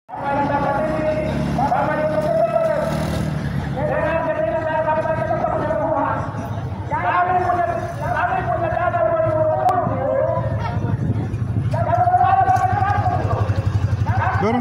Dorong.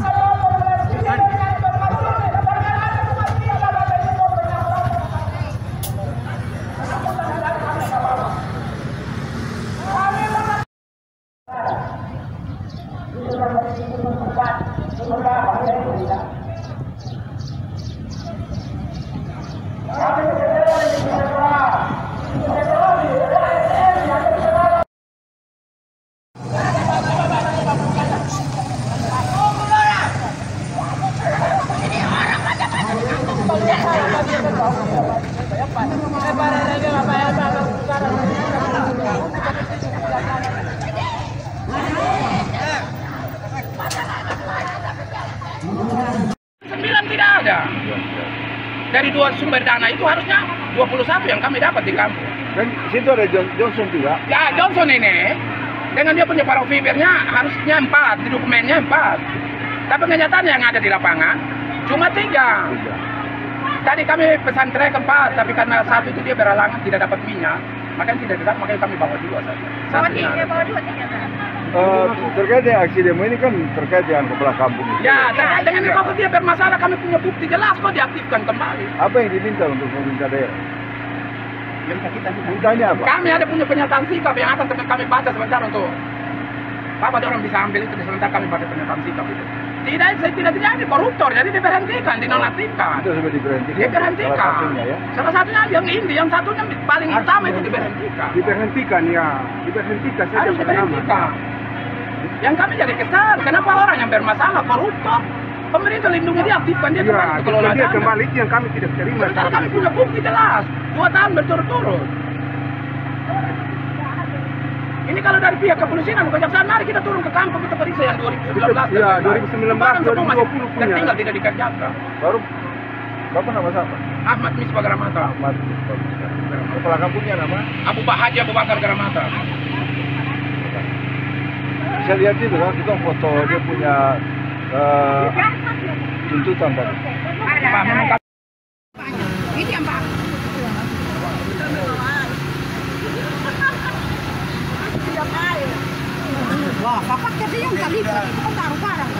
Tidak ada. Dari dua sumber dana itu harusnya 21 yang kami dapat di kampung. Dan situ ada Johnson juga. Ya Johnson ini dengan dia punya parofibernya harusnya 4, di dokumennya 4. Tapi kenyataannya yang ada di lapangan cuma 3. Tadi kami pesan trek 4, tapi karena satu itu dia berhalangan tidak dapat minyak, makanya tidak dapat, makanya kami bawa 2 saja. Bawa 2 ternyata. Terkait dengan aksi demo ini kan terkait dengan kepala kampung. Ya, terkait dengan itu kalau dia bermasalah kami punya bukti jelas kok diaktifkan kembali. Apa yang diminta untuk pemerintah daerah? Mintanya apa? Kami ada punya pernyataan sikap yang akan kami baca sebentar untuk Bapak orang bisa ambil itu sebentar kami baca pernyataan sikap itu. Tidak terjadi koruptor, jadi diberhentikan, dinonaktifkan. Itu sudah diberhentikan. Diberhentikan. Salah satunya ya. Salah satunya yang ini, yang satunya paling utama itu diberhentikan. Diberhentikan ya. Diberhentikan saja. Harus diberhentikan. Yang kami jadi kesal, kenapa orang yang bermasalah koruptor, pemerintah lindungi dia, aktifkan dia kembali ke kelola dana. Kembali itu yang kami tidak terima. Sebentar kami punya bukti jelas, 2 tahun berturut-turut. Ini kalau dari pihak kepolisian dan kejaksaan, mari kita turun ke kampung, kita periksa yang 2019. Iya, 2019, 2020 punya. Tertinggal tidak dikerjakan. Baru, Bapak nama siapa? Ahmad Misbah Garamata. Ahmad Misbah. Kepala kampungnya nama? Abu Haji Abu Bakar Garamata. Saya lihat itu kan, itu foto dia punya tuntutan tadi. Ini yang Pak. Wah, Bapak kasi yung kalipat. Ito kung taruh-parang.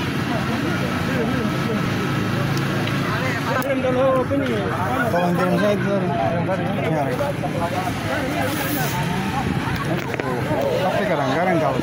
Tolong kirim saya itu. Tapi kadang-kadang kalau